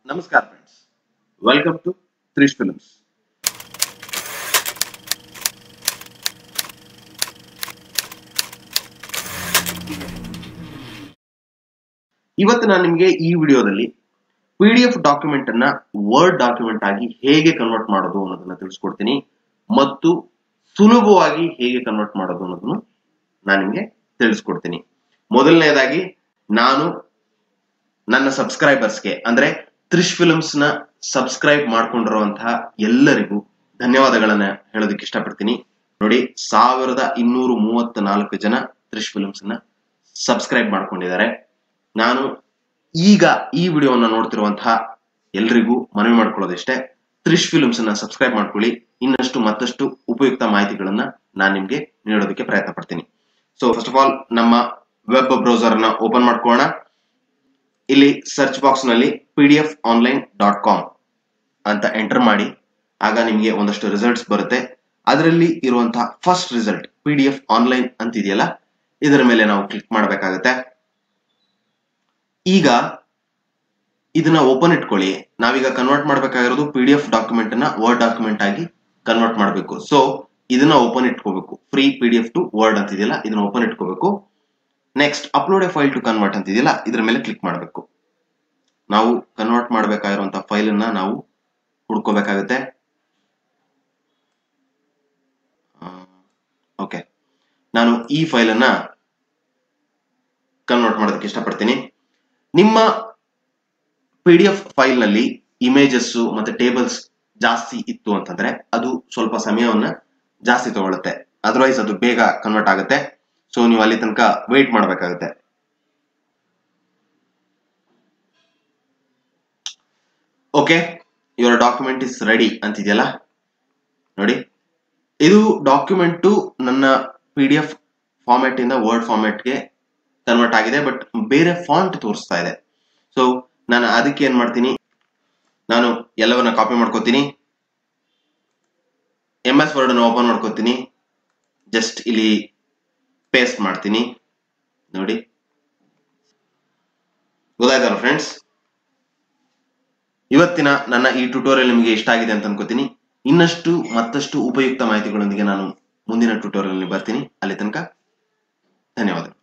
ನಮಸ್ಕಾರ friends, welcome to thrishfilms. ಇವತ್ತು ನಾನು ನಿಮಗೆ ಈ ವಿಡಿಯೋದಲ್ಲಿ PDF ಡಾಕ್ಯುಮೆಂಟ್ ಅನ್ನ ವರ್ಡ್ ಡಾಕ್ಯುಮೆಂಟ್ ಆಗಿ ಹೇಗೆ ಕನ್ವರ್ಟ್ ಮಾಡೋದು ಅನ್ನೋದನ್ನ ತಿಳಿಸ್ಕೊಡ್ತೀನಿ ಮತ್ತು ಸುಲಭವಾಗಿ ಹೇಗೆ ಕನ್ವರ್ಟ್ ಮಾಡೋದು ಅನ್ನೋದನ್ನು ನಾನು ನಿಮಗೆ ತಿಳಿಸ್ಕೊಡ್ತೀನಿ. ಮೊದಲನೇದಾಗಿ ನಾನು ನನ್ನ ಸಬ್ಸ್ಕ್ರೈಬರ್ಸ್ಗೆ ಅಂದ್ರೆ thrishfilms ನ ಸಬ್ಸ್ಕ್ರೈಬ್ ಮಾಡ್ಕೊಂಡಿರುವಂತಹ ಎಲ್ಲರಿಗೂ ಧನ್ಯವಾದಗಳನ್ನ ಹೇಳೋದಕ್ಕೆ ಇಷ್ಟಪಡ್ತೀನಿ. ನೋಡಿ, 1234 ಜನ thrishfilms ನ ಸಬ್ಸ್ಕ್ರೈಬ್ ಮಾಡ್ಕೊಂಡಿದ್ದಾರೆ. ನಾನು ಈಗ ಈ ವಿಡಿಯೋವನ್ನ ನೋಡ್ತಿರುವಂತಹ ಎಲ್ರಿಗೂ ಮನವಿ ಮಾಡ್ಕೊಳ್ಳೋದಿಷ್ಟೇ, thrishfilms ನ ಸಬ್ಸ್ಕ್ರೈಬ್ ಮಾಡ್ಕೊಳ್ಳಿ. ಇನ್ನಷ್ಟು ಮತ್ತಷ್ಟು ಉಪಯುಕ್ತ ಮಾಹಿತಿಗಳನ್ನ ನಾನು ನಿಮ್ಗೆ ನೀಡೋದಕ್ಕೆ ಪ್ರಯತ್ನ ಪಡ್ತೀನಿ. ಸೊ ಫಸ್ಟ್ ಆಫ್ ಆಲ್ ನಮ್ಮ ವೆಬ್ ಬ್ರೌಸರ್ ನ ಓಪನ್ ಮಾಡ್ಕೊಳ್ಳೋಣ. ಇಲ್ಲಿ ಸರ್ಚ್ ಬಾಕ್ಸ್ ನಲ್ಲಿ pdfonline.com ಅಂತ ಎಂಟರ್ ಮಾಡಿ. ಆಗ ನಿಮಗೆ ಒಂದಷ್ಟು ರಿಸಲ್ಟ್ಸ್ ಬರುತ್ತೆ. ಅದರಲ್ಲಿ ಇರುವಂತಹ ಫಸ್ಟ್ ರಿಸಲ್ಟ್ PDF ಆನ್ಲೈನ್ ಅಂತ ಇದೆಯಲ್ಲ, ಇದರ ಮೇಲೆ ನಾವು ಕ್ಲಿಕ್ ಮಾಡಬೇಕಾಗುತ್ತೆ. ಈಗ ಇದನ್ನ ಓಪನ್ ಇಟ್ಕೊಳ್ಳಿ. ನಾವೀಗ ಕನ್ವರ್ಟ್ ಮಾಡಬೇಕಾಗಿರೋದು PDF ಡಾಕ್ಯುಮೆಂಟ್ ಅನ್ನ ವರ್ಡ್ ಡಾಕ್ಯುಮೆಂಟ್ ಆಗಿ ಕನ್ವರ್ಟ್ ಮಾಡಬೇಕು. ಸೊ ಇದನ್ನ ಓಪನ್ ಇಟ್ಕೋಬೇಕು. ಫ್ರೀ PDF ಟು ವರ್ಡ್ ಅಂತ ಇದೆಯಲ್ಲ, ಇದನ್ನ ಓಪನ್ ಇಟ್ಕೋಬೇಕು. Next upload a file to convert ಅಂತ ಇದೆಯಲ್ಲ, ಇದರ ಮೇಲೆ ಕ್ಲಿಕ್ ಮಾಡಬೇಕು. ನಾವು ಕನ್ವರ್ಟ್ ಮಾಡಬೇಕಾಗಿರುವಂತಹ ಫೈಲ್ ಅನ್ನ ನಾವು ಹುಡ್ಕೋಬೇಕಾಗುತ್ತೆ. ಓಕೆ, ನಾನು ಈ ಫೈಲ್ ಅನ್ನ ಕನ್ವರ್ಟ್ ಮಾಡೋದಕ್ಕೆ ಇಷ್ಟಪಡ್ತೀನಿ. ನಿಮ್ಮ PDF ಫೈಲ್ ನಲ್ಲಿ ಇಮೇಜಸ್ ಮತ್ತೆ ಟೇಬಲ್ಸ್ ಜಾಸ್ತಿ ಇತ್ತು ಅಂತಂದ್ರೆ ಅದು ಸ್ವಲ್ಪ ಸಮಯವನ್ನ ಜಾಸ್ತಿ ತಗೊಳುತ್ತೆ. ಅದರ್ವೈಸ್ ಅದು ಬೇಗ ಕನ್ವರ್ಟ್ ಆಗುತ್ತೆ. ಸೊ ನೀವು ಅಲ್ಲಿ ತನಕ ವೇಟ್ ಮಾಡಬೇಕಾಗುತ್ತೆ. Okay, your document is ready ಅಂತಿದೆಯಲ್ಲ, ನೋಡಿ, ಇದು ಡಾಕ್ಯುಮೆಂಟ್ ನನ್ನ PDF ಫಾರ್ಮ್ಯಾಟ್ ಇಂದ ವರ್ಡ್ ಫಾರ್ಮ್ಯಾಟ್ ಗೆ ಕನ್ವರ್ಟ್ ಆಗಿದೆ. ಬಟ್ ಬೇರೆ ಫಾಂಟ್ ತೋರಿಸ್ತಾ ಇದೆ. ಸೊ ನಾನು ಅದಕ್ಕೆ ಏನ್ ಮಾಡ್ತೀನಿ, ನಾನು ಎಲ್ಲವನ್ನ ಕಾಪಿ ಮಾಡ್ಕೋತೀನಿ. MS ವರ್ಡ್ ಅನ್ನು ಓಪನ್ ಮಾಡ್ಕೋತೀನಿ. ಜಸ್ಟ್ ಇಲ್ಲಿ ಪೇಸ್ಟ್ ಮಾಡ್ತೀನಿ. ನೋಡಿ, ಗೊತ್ತಾಯ್ತಲ್ಲ ಫ್ರೆಂಡ್ಸ್? ಇವತ್ತಿನ ನನ್ನ ಈ ಟ್ಯುಟೋರಿಯಲ್ ನಿಮಗೆ ಇಷ್ಟ ಆಗಿದೆ ಅಂತ ಅನ್ಕೋತೀನಿ. ಇನ್ನಷ್ಟು ಮತ್ತಷ್ಟು ಉಪಯುಕ್ತ ಮಾಹಿತಿಗಳೊಂದಿಗೆ ನಾನು ಮುಂದಿನ ಟ್ಯುಟೋರಿಯಲ್ ಬರ್ತೀನಿ. ಅಲ್ಲಿ ತನಕ ಧನ್ಯವಾದಗಳು.